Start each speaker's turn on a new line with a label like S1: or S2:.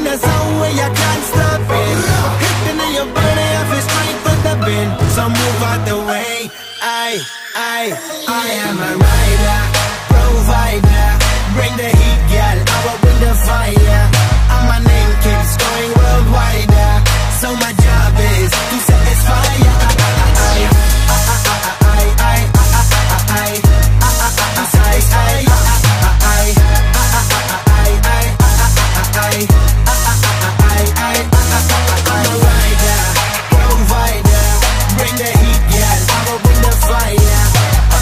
S1: the zone where you can't stop it. Hitting in your body, I feel straight for the bin. So move out the way. I am a rider, provider. Bring the heat, girl, I will bring the fire.